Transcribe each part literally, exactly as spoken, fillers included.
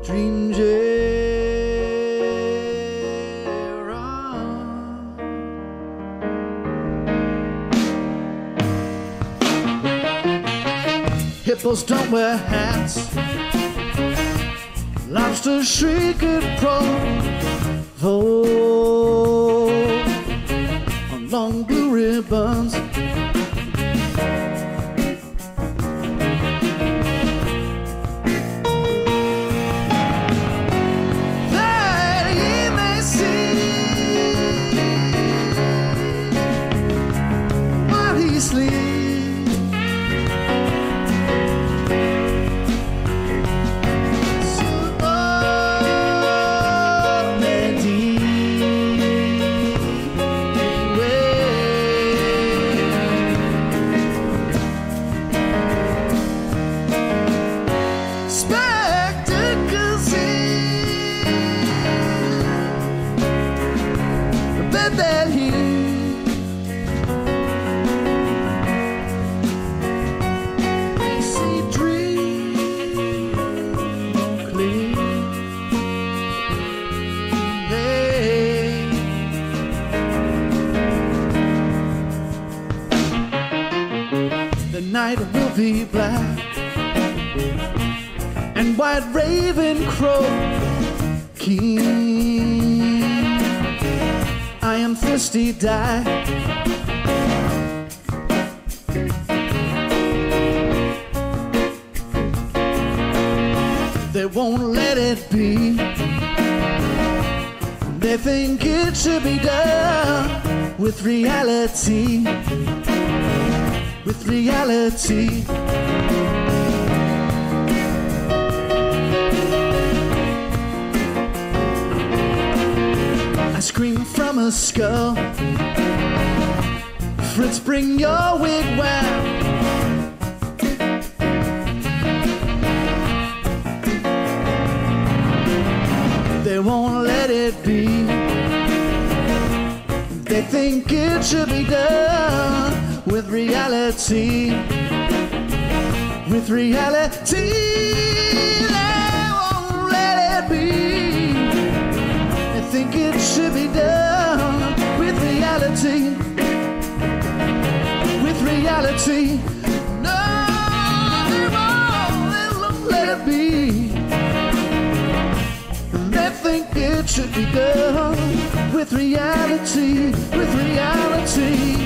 Dream Gerrard. Hippos don't wear hats. Lobsters shriek at provoke on long blue ribbons. That ye may see while he sleeps. Night will be black and white raven crow keen. I am thirsty, die. They won't let it be. They think it should be done with reality. With reality. I scream from a skull. Fritz, bring your wigwam. They won't let it be. They think it should be done with reality, with reality. They won't let it be. They think it should be done with reality, with reality. No, they won't, they won't let it be. They think it should be done with reality, with reality.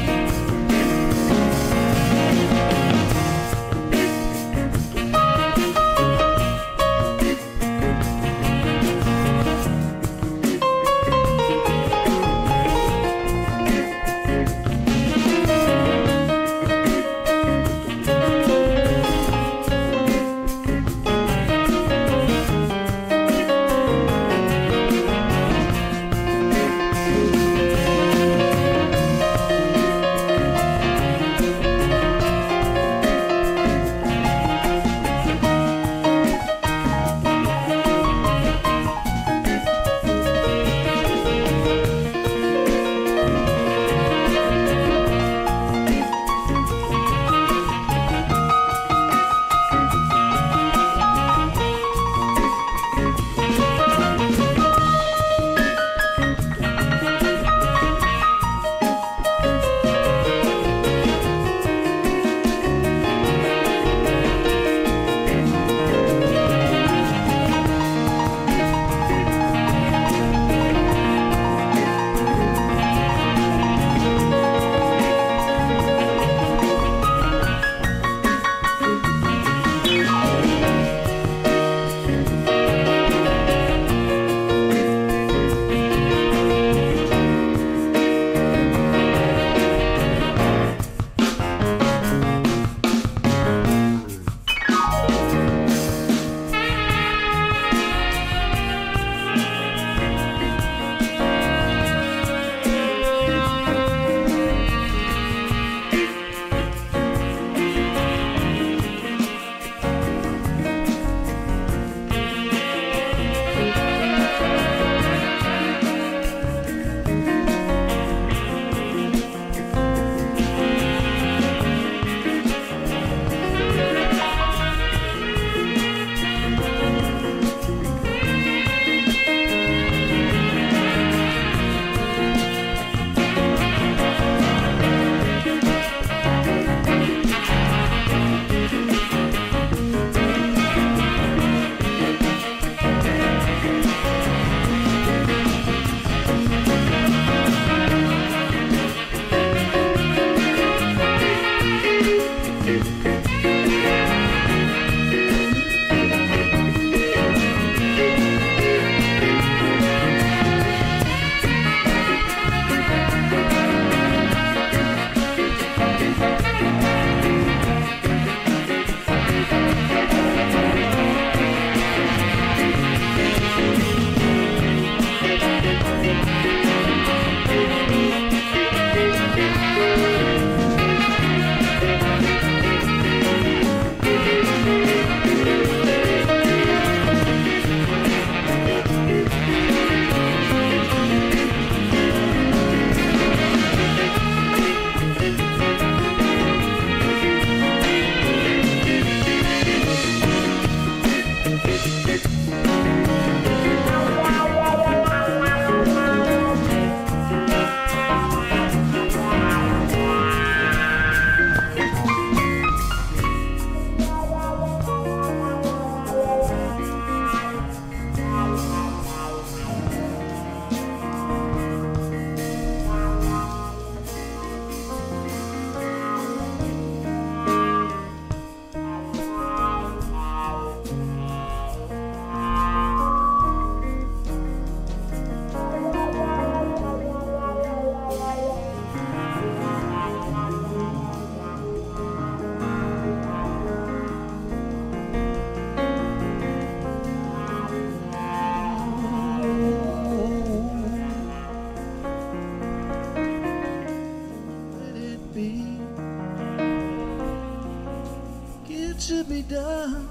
should be done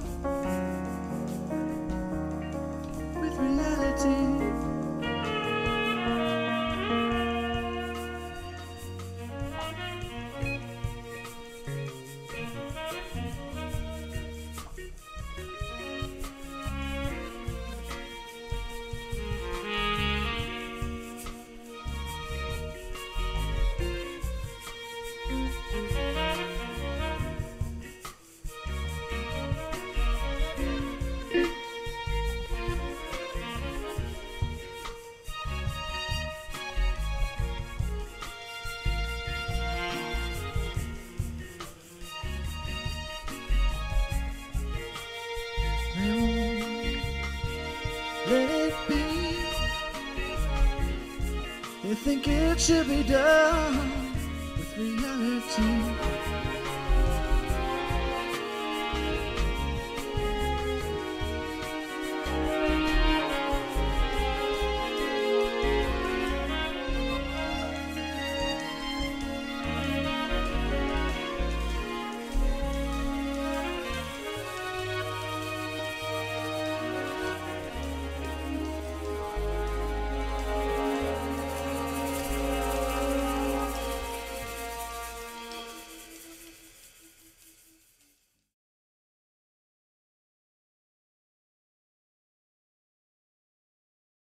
with reality. Let it be. They think it should be done with reality.